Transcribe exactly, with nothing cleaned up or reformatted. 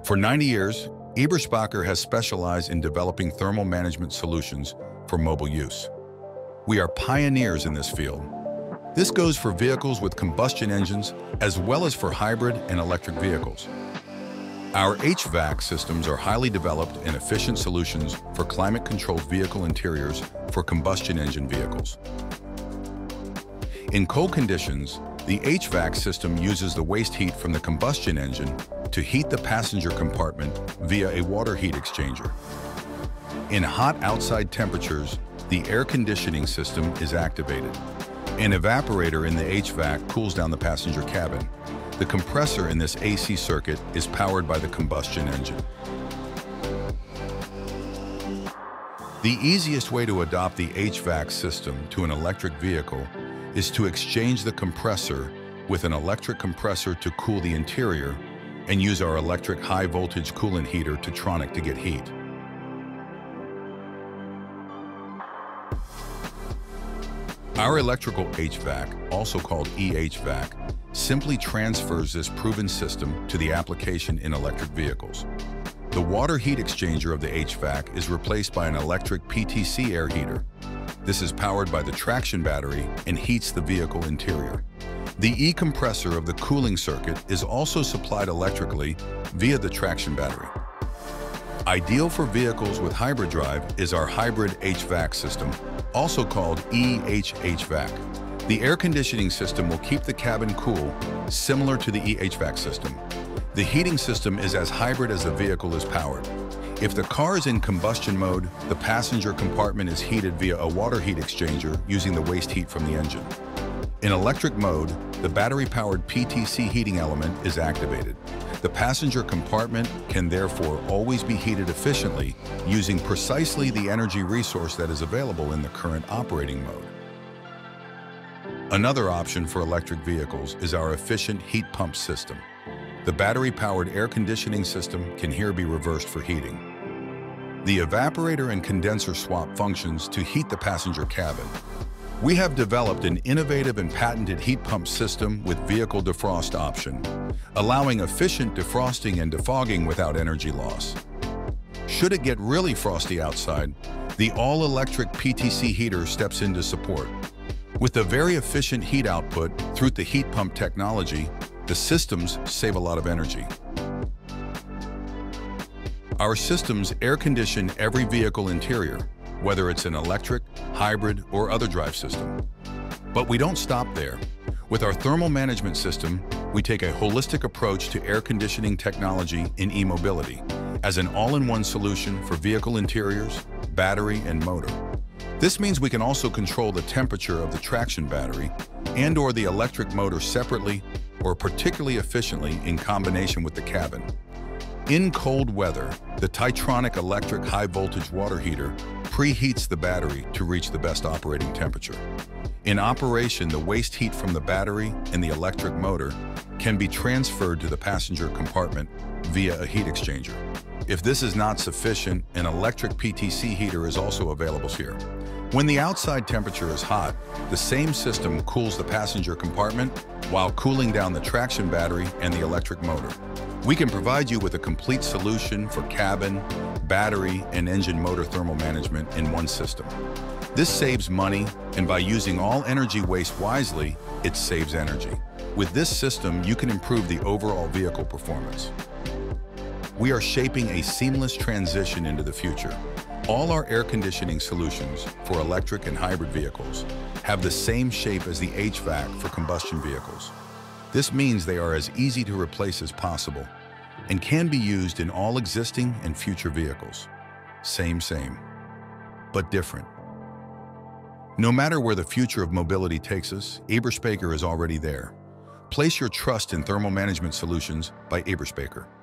For ninety years, Eberspächer has specialized in developing thermal management solutions for mobile use. We are pioneers in this field. This goes for vehicles with combustion engines as well as for hybrid and electric vehicles. Our H V A C systems are highly developed and efficient solutions for climate-controlled vehicle interiors for combustion engine vehicles. In cold conditions, the H V A C system uses the waste heat from the combustion engine to heat the passenger compartment via a water heat exchanger. In hot outside temperatures, the air conditioning system is activated. An evaporator in the H V A C cools down the passenger cabin. The compressor in this A C circuit is powered by the combustion engine. The easiest way to adopt the H V A C system to an electric vehicle is to exchange the compressor with an electric compressor to cool the interior and use our electric high-voltage coolant heater Tetronic to get heat. Our electrical H V A C, also called E H V A C, simply transfers this proven system to the application in electric vehicles. The water heat exchanger of the H V A C is replaced by an electric P T C air heater. This is powered by the traction battery and heats the vehicle interior. The E-compressor of the cooling circuit is also supplied electrically via the traction battery. Ideal for vehicles with hybrid drive is our hybrid H V A C system, also called E H H V A C. The air conditioning system will keep the cabin cool, similar to the E H V A C system. The heating system is as hybrid as the vehicle is powered. If the car is in combustion mode, the passenger compartment is heated via a water heat exchanger using the waste heat from the engine. In electric mode, the battery-powered P T C heating element is activated. The passenger compartment can therefore always be heated efficiently using precisely the energy resource that is available in the current operating mode. Another option for electric vehicles is our efficient heat pump system. The battery-powered air conditioning system can here be reversed for heating. The evaporator and condenser swap functions to heat the passenger cabin. We have developed an innovative and patented heat pump system with vehicle defrost option, allowing efficient defrosting and defogging without energy loss. Should it get really frosty outside, the all-electric P T C heater steps in to support. With the very efficient heat output through the heat pump technology, the systems save a lot of energy. Our systems air condition every vehicle interior, whether it's an electric, hybrid, or other drive system. But we don't stop there. With our thermal management system, we take a holistic approach to air conditioning technology in e-mobility as an all-in-one solution for vehicle interiors, battery, and motor. This means we can also control the temperature of the traction battery and or the electric motor separately or particularly efficiently in combination with the cabin. In cold weather, the Tetronic electric high-voltage water heater preheats the battery to reach the best operating temperature. In operation, the waste heat from the battery and the electric motor can be transferred to the passenger compartment via a heat exchanger. If this is not sufficient, an electric P T C heater is also available here. When the outside temperature is hot, the same system cools the passenger compartment while cooling down the traction battery and the electric motor. We can provide you with a complete solution for cabin, battery, and engine motor thermal management in one system. This saves money, and by using all energy waste wisely, it saves energy. With this system, you can improve the overall vehicle performance. We are shaping a seamless transition into the future. All our air conditioning solutions for electric and hybrid vehicles have the same shape as the H V A C for combustion vehicles. This means they are as easy to replace as possible and can be used in all existing and future vehicles. Same, same, but different. No matter where the future of mobility takes us, Eberspächer is already there. Place your trust in thermal management solutions by Eberspächer.